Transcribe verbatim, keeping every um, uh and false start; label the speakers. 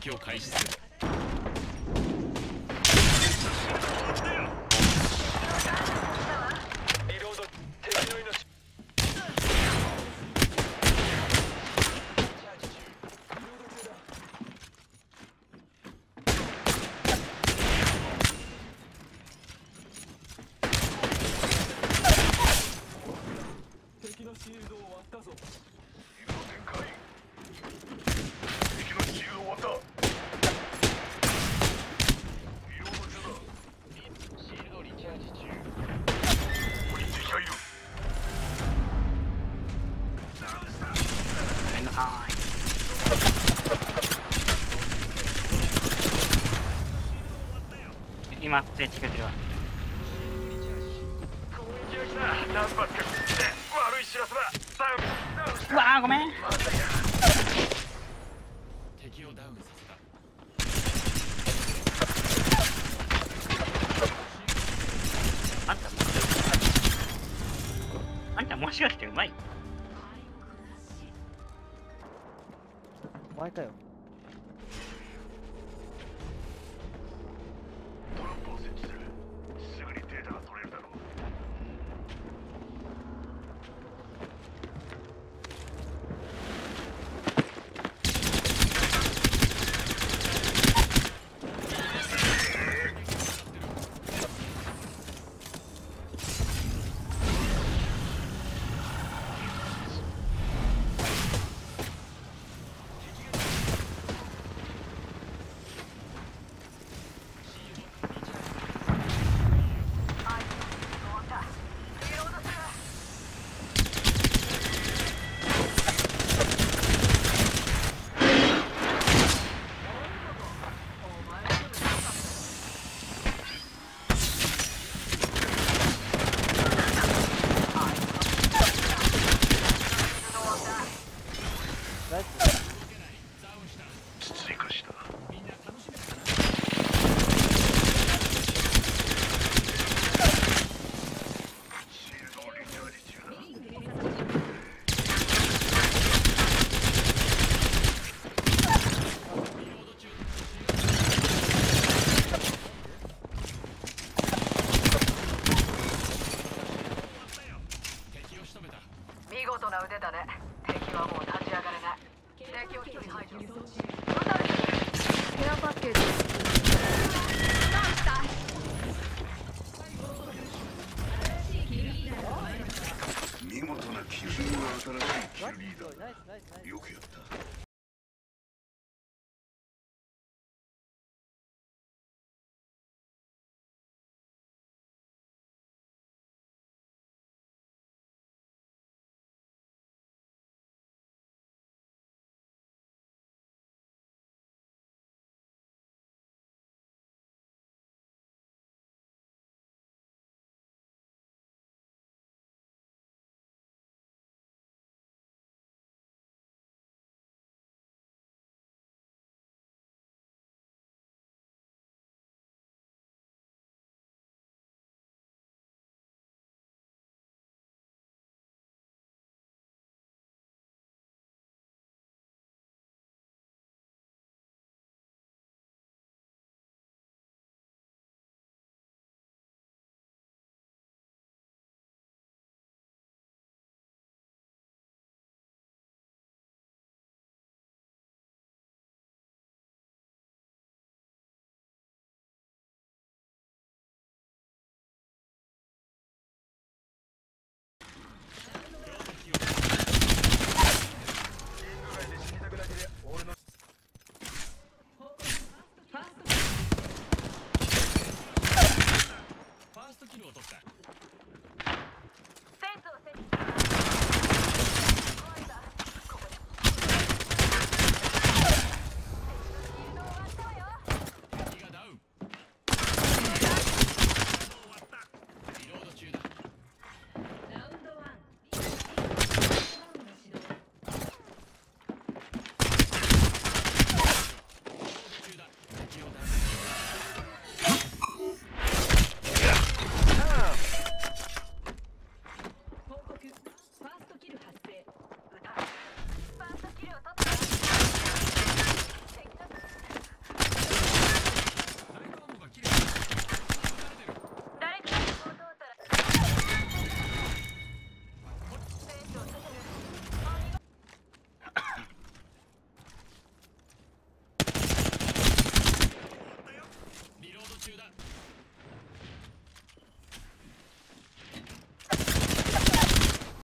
Speaker 1: 撃を開始する。
Speaker 2: リロード、敵の命。敵のシールドを割ったぞ。
Speaker 3: 展開。敵のシールドを割った。リロード中だ。
Speaker 2: シールドリチャージ中。
Speaker 3: ここに敵がいる。
Speaker 4: めんどさい。今連れてくれてるわ。
Speaker 3: 攻撃が来た。何発か悪い知らせだ。
Speaker 4: うわーごめん。
Speaker 1: 敵をダウンさせた。
Speaker 4: あんたあんたもしかしてうまい。
Speaker 5: お前かよ。
Speaker 3: トラップを設置する。すぐにデータが取れるだろう。
Speaker 5: ナイス。
Speaker 3: 追加した。
Speaker 1: みんな楽しめたかな。
Speaker 3: シールドをリチャージ中だ。
Speaker 1: 敵を仕留めた。
Speaker 6: 見事な腕だね。敵はもう立ち上がれない。敵を一人排除。ケアパッケージ。
Speaker 3: 見事なキル。新しいキルリーダーだ。
Speaker 5: ナイスナイスナイス。
Speaker 3: よくやった。